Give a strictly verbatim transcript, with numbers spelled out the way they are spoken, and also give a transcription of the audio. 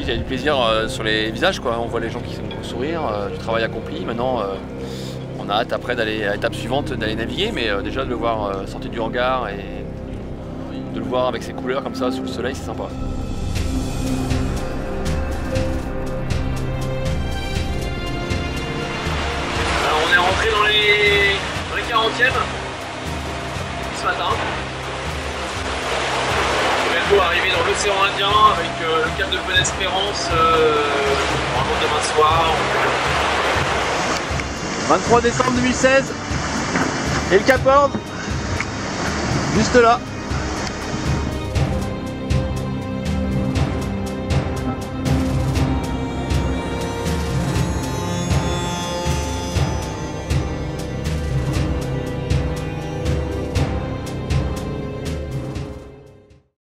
il y a du plaisir euh, sur les visages, quoi. On voit les gens qui ont sourire, euh, du travail accompli. Maintenant, euh, on a hâte après d'aller à l'étape suivante, d'aller naviguer, mais euh, déjà de le voir euh, sortir du hangar et de le voir avec ses couleurs comme ça sous le soleil, c'est sympa. Alors on est rentré dans les, dans les quarantièmes ce matin. On va arriver dans l'océan Indien avec euh, le cap de Bonne-Espérance euh, vraiment demain soir. vingt-trois décembre deux mille seize et le Cap Horn juste là.